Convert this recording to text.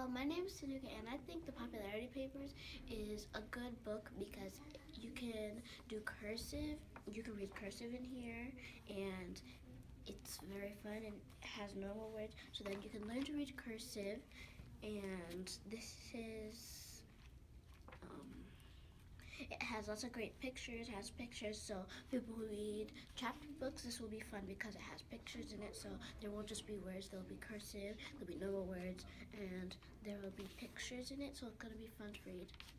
My name is Tanuka, and I think The Popularity Papers is a good book because you can do cursive. You can read cursive in here, and it's very fun and has normal words. So then you can learn to read cursive, and this is. It has lots of great pictures, so people who read chapter books, this will be fun because it has pictures in it, so there won't just be words, there'll be cursive, there'll be normal words, and there will be pictures in it, so it's going to be fun to read.